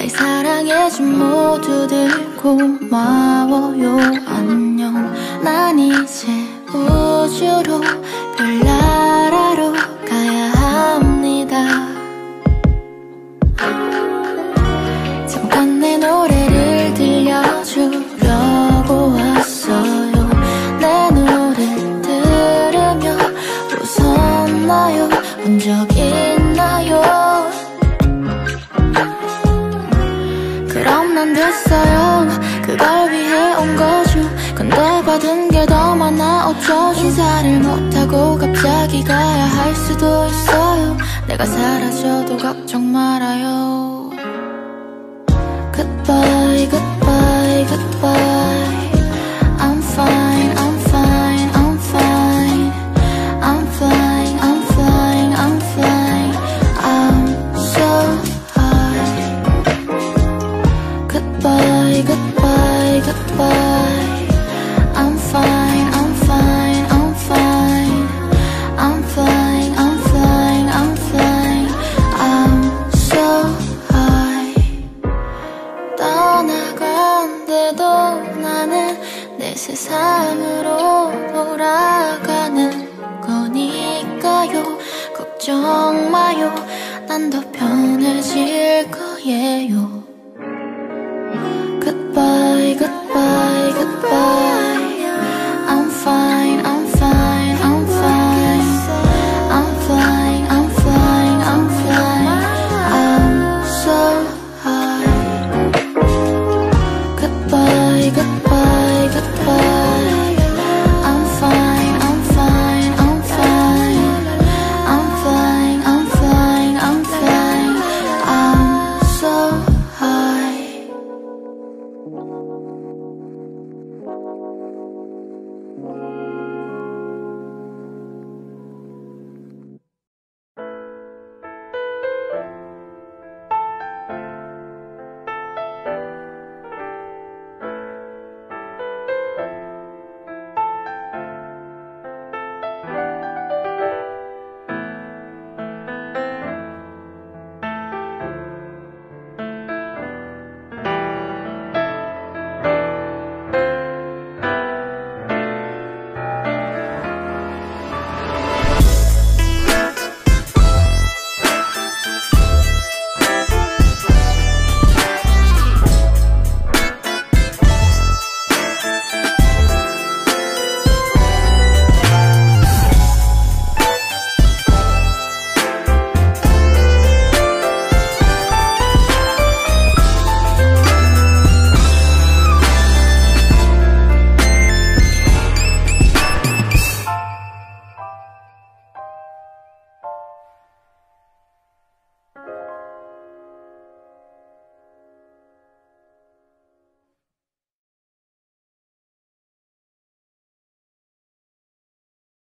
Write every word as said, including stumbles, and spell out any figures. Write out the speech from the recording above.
날 사랑해준 모두들 고마워요. 안녕. 난 이제 우주로 별나라로 가야 합니다. 잠깐 내 노래를 들려주려고 왔어요. 내 노래 들으며 웃었나요? 본 적 있나요? 그럼 난 됐어요. 그걸 위해 온 거죠. 근데 받은 게 더 많아 어쩌죠. 인사를 못하고 갑자기 가야 할 수도 있어요. 내가 사라져도 걱정 말아요. Goodbye, goodbye, goodbye. I'm fine, I'm fine, I'm fine. I'm flying, I'm flying, I'm flying. I'm so high. Goodbye, goodbye, goodbye. I'm fine, I'm fine, I'm fine. I'm flying, I'm flying, I'm flying. I'm so high. 떠나간대도 나는 내 세상으로 돌아가는 거니까요. 걱정 마요. 난 더 편해질 거예요. Goodbye, goodbye.